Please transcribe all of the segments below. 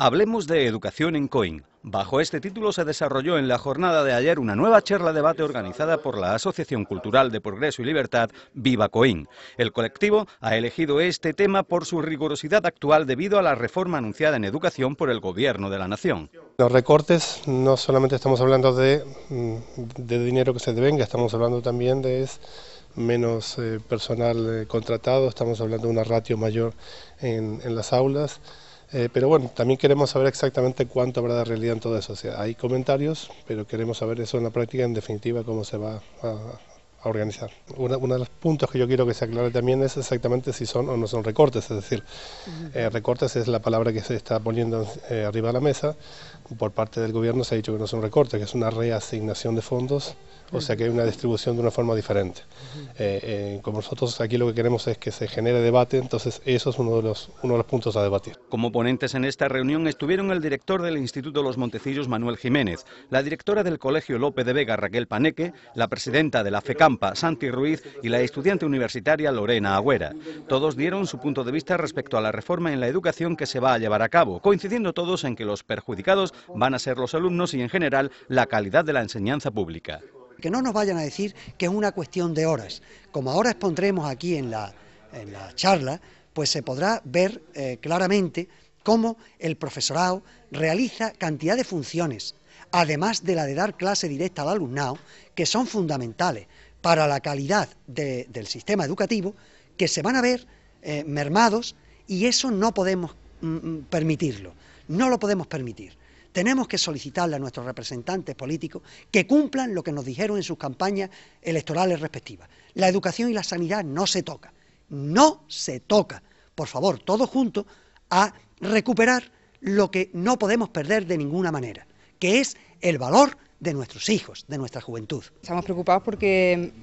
Hablemos de educación en Coín. Bajo este título se desarrolló en la jornada de ayer una nueva charla-debate organizada por la Asociación Cultural de Progreso y Libertad Viva Coín. El colectivo ha elegido este tema por su rigurosidad actual debido a la reforma anunciada en educación por el Gobierno de la Nación. Los recortes, no solamente estamos hablando de dinero que se devenga, estamos hablando también de menos personal contratado, estamos hablando de una ratio mayor en las aulas. Pero bueno, también queremos saber exactamente cuánto habrá de realidad en todo eso. O sea, hay comentarios, pero queremos saber eso en la práctica, en definitiva, cómo se va a organizar. Uno de los puntos que yo quiero que se aclare también es exactamente si son o no son recortes, es decir, recortes es la palabra que se está poniendo arriba de la mesa. Por parte del gobierno se ha dicho que no son recortes, que es una reasignación de fondos, o sea que hay una distribución de una forma diferente. Como nosotros aquí lo que queremos es que se genere debate, entonces eso es uno de los puntos a debatir. Como ponentes en esta reunión estuvieron el director del Instituto Los Montecillos, Manuel Jiménez, la directora del Colegio Lope de Vega, Raquel Paneque, la presidenta de la FECAMPA, Santi Ruiz, y la estudiante universitaria Lorena Agüera. Todos dieron su punto de vista respecto a la reforma en la educación que se va a llevar a cabo, coincidiendo todos en que los perjudicados van a ser los alumnos y en general la calidad de la enseñanza pública. Que no nos vayan a decir que es una cuestión de horas. Como ahora expondremos aquí en la charla, pues se podrá ver claramente cómo el profesorado realiza cantidad de funciones, además de la de dar clase directa al alumnado, que son fundamentales para la calidad del sistema educativo, que se van a ver mermados, y eso no podemos permitirlo, no lo podemos permitir. Tenemos que solicitarle a nuestros representantes políticos que cumplan lo que nos dijeron en sus campañas electorales respectivas. La educación y la sanidad no se toca, no se toca. Por favor, todos juntos a recuperar lo que no podemos perder de ninguna manera, que es el valor de nuestros hijos, de nuestra juventud. Estamos preocupados porque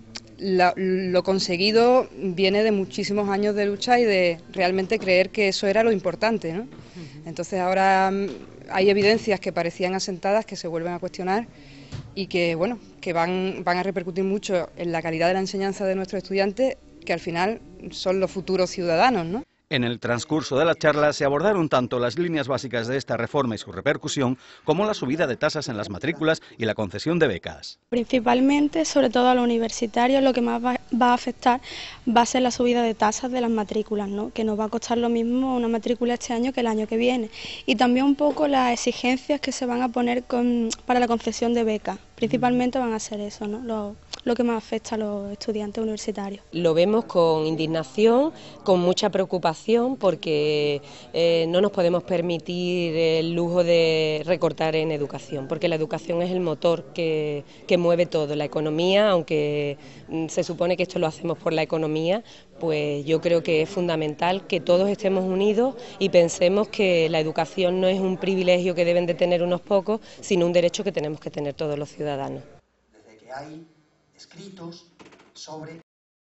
lo conseguido viene de muchísimos años de lucha y de realmente creer que eso era lo importante, ¿no? Entonces ahora hay evidencias que parecían asentadas que se vuelven a cuestionar y que, bueno, que van a repercutir mucho en la calidad de la enseñanza de nuestros estudiantes, que al final son los futuros ciudadanos, ¿no? En el transcurso de la charla se abordaron tanto las líneas básicas de esta reforma y su repercusión, como la subida de tasas en las matrículas y la concesión de becas. Principalmente, sobre todo a los universitarios, lo que más va a afectar va a ser la subida de tasas de las matrículas, ¿no? Que nos va a costar lo mismo una matrícula este año que el año que viene. Y también un poco las exigencias que se van a poner para la concesión de becas. Principalmente van a ser eso, ¿no? Lo que más afecta a los estudiantes universitarios. Lo vemos con indignación, con mucha preocupación, porque no nos podemos permitir el lujo de recortar en educación, porque la educación es el motor que mueve todo, la economía, aunque se supone que esto lo hacemos por la economía, pues yo creo que es fundamental que todos estemos unidos y pensemos que la educación no es un privilegio que deben de tener unos pocos, sino un derecho que tenemos que tener todos los ciudadanos. Desde que hay escritos sobre